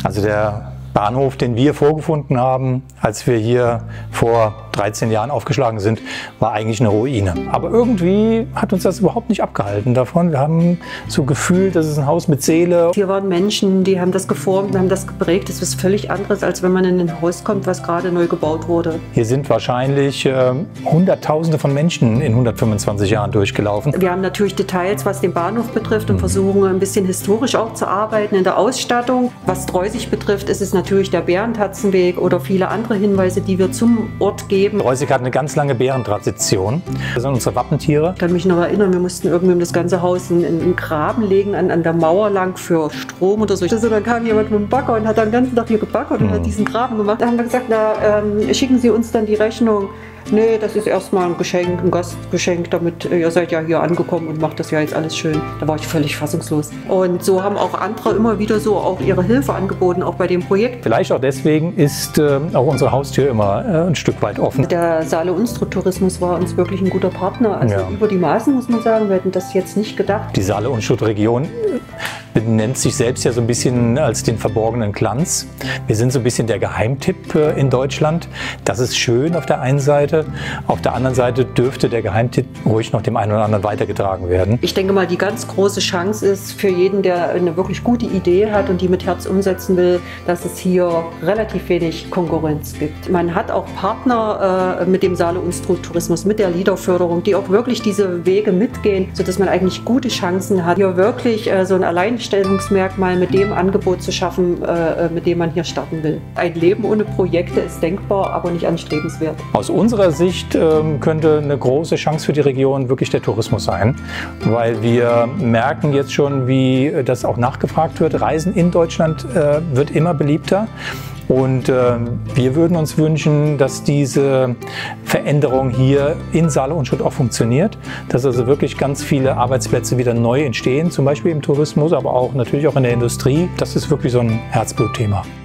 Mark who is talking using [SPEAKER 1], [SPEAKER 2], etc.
[SPEAKER 1] Also der Bahnhof, den wir vorgefunden haben, als wir hier vor 13 Jahren aufgeschlagen sind, war eigentlich eine Ruine. Aber irgendwie hat uns das überhaupt nicht abgehalten davon. Wir haben so gefühlt, das ist ein Haus mit Seele.
[SPEAKER 2] Hier waren Menschen, die haben das geformt, haben das geprägt. Das ist völlig anderes, als wenn man in ein Haus kommt, was gerade neu gebaut wurde.
[SPEAKER 1] Hier sind wahrscheinlich Hunderttausende von Menschen in 125 Jahren durchgelaufen.
[SPEAKER 2] Wir haben natürlich Details, was den Bahnhof betrifft und versuchen ein bisschen historisch auch zu arbeiten in der Ausstattung. Was Treusig betrifft, ist es natürlich der Bärentatzenweg oder viele andere Hinweise, die wir zum Ort geben.
[SPEAKER 1] Treusig hat eine ganz lange Bärentradition. Das sind unsere Wappentiere.
[SPEAKER 2] Ich kann mich noch erinnern, wir mussten irgendwie um das ganze Haus einen Graben legen an der Mauer lang für Strom oder so. Also dann kam jemand mit dem Bagger und hat dann den ganzen Tag hier gebaggert und hat diesen Graben gemacht. Da haben wir gesagt, na, schicken Sie uns dann die Rechnung. Nee, das ist erstmal ein Geschenk, ein Gastgeschenk, damit ihr seid ja hier angekommen und macht das ja jetzt alles schön. Da war ich völlig fassungslos. Und so haben auch andere immer wieder so auch ihre Hilfe angeboten, auch bei dem Projekt.
[SPEAKER 1] Vielleicht auch deswegen ist auch unsere Haustür immer ein Stück weit offen.
[SPEAKER 2] Der Saale-Unstrut-Tourismus war uns wirklich ein guter Partner. Also über die Maßen muss man sagen, wir hätten das jetzt nicht gedacht.
[SPEAKER 1] Die Saale-Unstrut-Region benennt sich selbst ja so ein bisschen als den verborgenen Glanz. Wir sind so ein bisschen der Geheimtipp in Deutschland. Das ist schön auf der einen Seite. Auf der anderen Seite dürfte der Geheimtipp ruhig noch dem einen oder anderen weitergetragen werden.
[SPEAKER 2] Ich denke mal, die ganz große Chance ist für jeden, der eine wirklich gute Idee hat und die mit Herz umsetzen will, dass es hier relativ wenig Konkurrenz gibt. Man hat auch Partner mit dem Saale-Unstrut-Tourismus, mit der LEADER-Förderung, die auch wirklich diese Wege mitgehen, sodass man eigentlich gute Chancen hat, hier wirklich so ein Alleinstellungsmerkmal mit dem Angebot zu schaffen, mit dem man hier starten will. Ein Leben ohne Projekte ist denkbar, aber nicht anstrebenswert.
[SPEAKER 1] Aus unserer Sicht könnte eine große Chance für die Region wirklich der Tourismus sein, weil wir merken jetzt schon, wie das auch nachgefragt wird. Reisen in Deutschland wird immer beliebter. Und wir würden uns wünschen, dass diese Veränderung hier in Saale-Unstrut auch funktioniert, dass also wirklich ganz viele Arbeitsplätze wieder neu entstehen, zum Beispiel im Tourismus, aber auch natürlich auch in der Industrie. Das ist wirklich so ein Herzblutthema.